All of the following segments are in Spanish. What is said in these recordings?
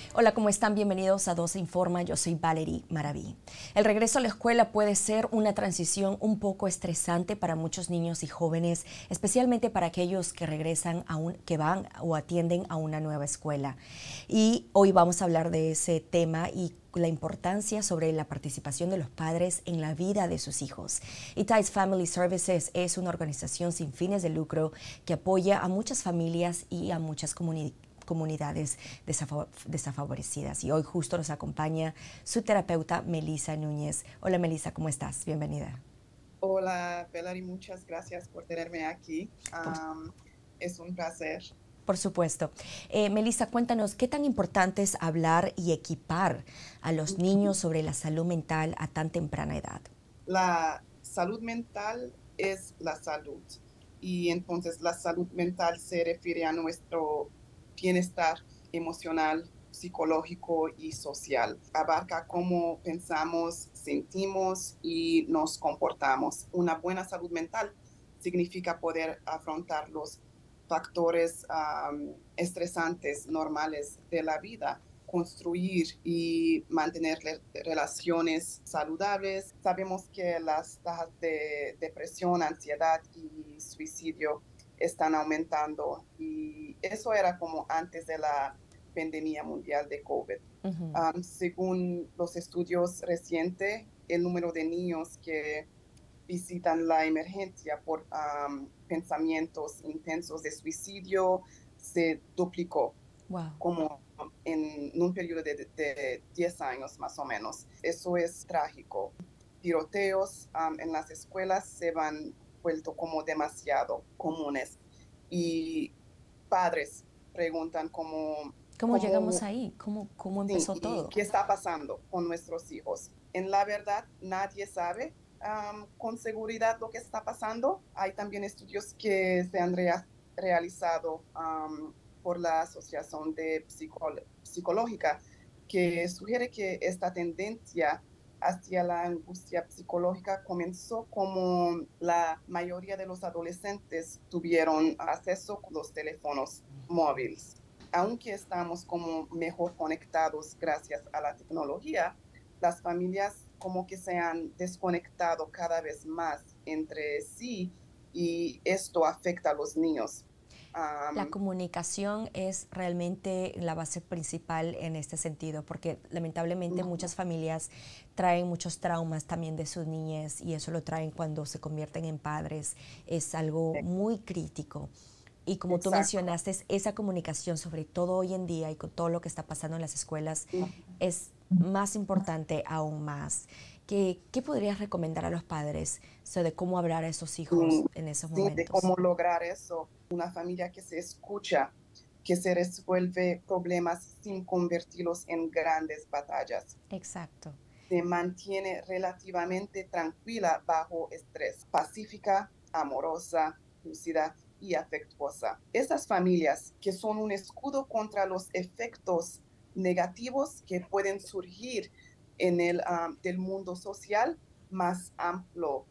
Hola, ¿cómo están? Bienvenidos a 12 Informa. Yo soy Valerie Maraví. El regreso a la escuela puede ser una transición un poco estresante para muchos niños y jóvenes, especialmente para aquellos que regresan que van o atienden a una nueva escuela. Y hoy vamos a hablar de ese tema y la importancia sobre la participación de los padres en la vida de sus hijos. Tides Family Services es una organización sin fines de lucro que apoya a muchas familias y a muchas comunidades desafavorecidas. Y hoy justo nos acompaña su terapeuta, Melissa Núñez. Hola Melissa, ¿cómo estás? Bienvenida. Hola, Valerie, muchas gracias por tenerme aquí. Por, Es un placer. por supuesto. Melissa, cuéntanos, ¿qué tan importante es hablar y equipar a los niños sobre la salud mental a tan temprana edad? La salud mental es la salud y entonces la salud mental se refiere a nuestro bienestar emocional, psicológico y social. Abarca cómo pensamos, sentimos y nos comportamos. Una buena salud mental significa poder afrontar los factores estresantes normales de la vida, construir y mantener relaciones saludables. Sabemos que las tasas de depresión, ansiedad y suicidio están aumentando y eso era como antes de la pandemia mundial de COVID. Según los estudios recientes, el número de niños que visitan la emergencia por pensamientos intensos de suicidio se duplicó Wow. como en un periodo de 10 años más o menos. Eso es trágico. Tiroteos en las escuelas se van vuelto como demasiado comunes y padres preguntan ¿Cómo llegamos cómo ahí? ¿Cómo sí, empezó y todo? qué está pasando con nuestros hijos. En la verdad, nadie sabe con seguridad lo que está pasando. Hay también estudios que se han realizado por la Asociación de Psicológica que sugiere que esta tendencia hacia la angustia psicológica comenzó como la mayoría de los adolescentes tuvieron acceso a los teléfonos móviles. Aunque estamos como mejor conectados gracias a la tecnología, las familias como que se han desconectado cada vez más entre sí y esto afecta a los niños. La Um, comunicación es realmente la base principal en este sentido, porque lamentablemente muchas familias traen muchos traumas también de sus niñez y eso lo traen cuando se convierten en padres. Es algo muy crítico. Y como tú exacto. mencionaste, esa comunicación, sobre todo hoy en día y con todo lo que está pasando en las escuelas, es más importante aún más. ¿Qué podrías recomendar a los padres sobre cómo hablar a esos hijos en esos Sí, de momentos? cómo lograr eso. Una familia que se escucha, que se resuelve problemas sin convertirlos en grandes batallas. Exacto. Se mantiene relativamente tranquila bajo estrés, pacífica, amorosa, lúcida y afectuosa. Esas familias que son un escudo contra los efectos negativos que pueden surgir en el del mundo social más amplio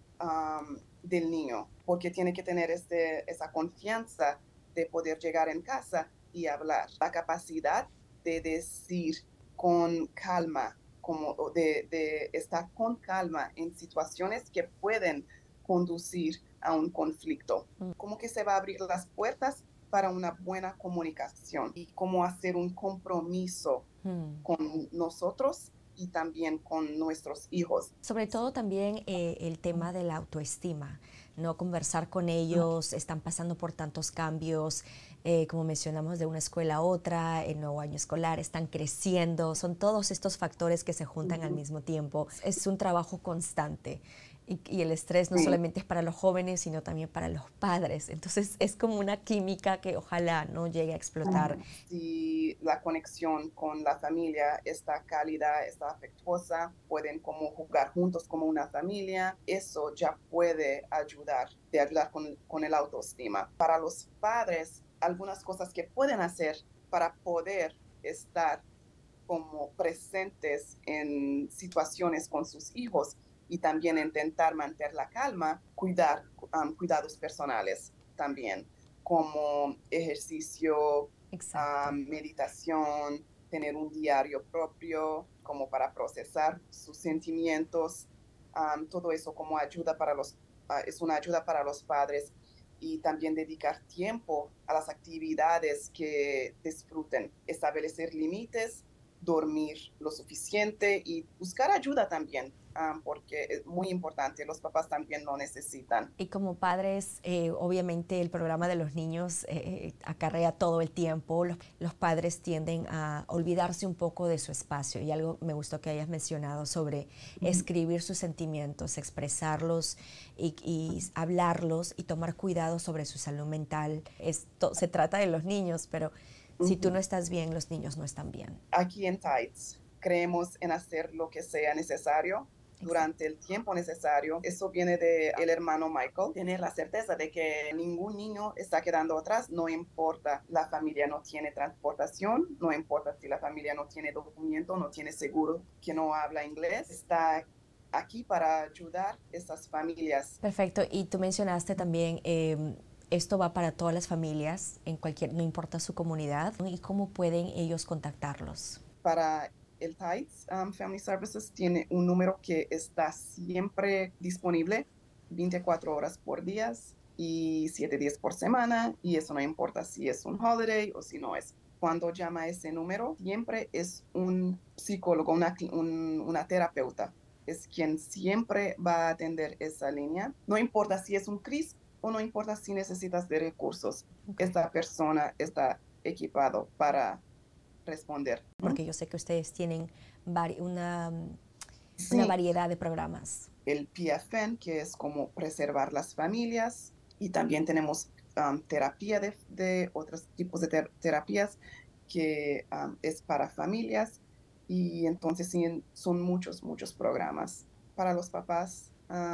del niño, porque tiene que tener esa confianza de poder llegar en casa y hablar, la capacidad de decir con calma, como de estar con calma en situaciones que pueden conducir a un conflicto. ¿Cómo que se va a abrir las puertas para una buena comunicación y cómo hacer un compromiso con nosotros y también con nuestros hijos? Sobre todo también el tema de la autoestima, no conversar con ellos, están pasando por tantos cambios, como mencionamos, de una escuela a otra, el nuevo año escolar, están creciendo, son todos estos factores que se juntan al mismo tiempo. Es un trabajo constante y el estrés no Sí. solamente es para los jóvenes, sino también para los padres. Entonces es como una química que ojalá no llegue a explotar. Si la conexión con la familia está cálida, está afectuosa, pueden como jugar juntos como una familia, eso ya puede ayudar con el autoestima. Para los padres, algunas cosas que pueden hacer para poder estar como presentes en situaciones con sus hijos y también intentar mantener la calma, cuidados personales también, como ejercicio, Exacto. meditación, tener un diario propio, como para procesar sus sentimientos, todo eso como ayuda para es una ayuda para los padres y también dedicar tiempo a las actividades que disfruten, establecer límites, dormir lo suficiente y buscar ayuda también, porque es muy importante, los papás también lo necesitan. Y como padres, obviamente el programa de los niños acarrea todo el tiempo. Los padres tienden a olvidarse un poco de su espacio. Y algo me gustó que hayas mencionado sobre escribir sus sentimientos, expresarlos y hablarlos y tomar cuidado sobre su salud mental. Esto se trata de los niños, pero si tú no estás bien, los niños no están bien. Aquí en Tides creemos en hacer lo que sea necesario durante el tiempo necesario. Eso viene del hermano Michael. Tener la certeza de que ningún niño está quedando atrás, no importa la familia no tiene transportación, no importa si la familia no tiene documento, no tiene seguro, que no habla inglés, está aquí para ayudar a estas familias. Perfecto. Y tú mencionaste también, esto va para todas las familias, no importa su comunidad, ¿y cómo pueden ellos contactarlos? Para el Tides Family Services tiene un número que está siempre disponible 24 horas por día y 7 días por semana, y eso no importa si es un holiday o si no es. Cuando llama a ese número, siempre es un psicólogo, una terapeuta, es quien siempre va a atender esa línea. No importa si es un crisis o no importa si necesitas de recursos, esta persona está equipado para responder. Porque yo sé que ustedes tienen una Sí, variedad de programas. el PFN, que es como preservar las familias, y también tenemos terapia de otros tipos de terapias que es para familias, y entonces sí, son muchos, muchos programas para los papás,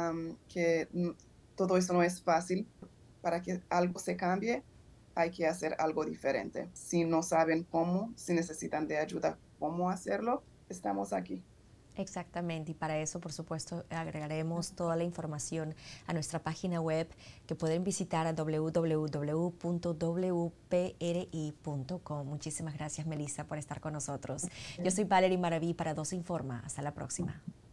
que todo eso no es fácil. Para que algo se cambie, hay que hacer algo diferente. Si no saben cómo, si necesitan de ayuda, cómo hacerlo, estamos aquí. Exactamente, y para eso, por supuesto, agregaremos toda la información a nuestra página web que pueden visitar a www.wpri.com. Muchísimas gracias, Melissa, por estar con nosotros. Yo soy Valerie Maraví para Dos Informa. Hasta la próxima.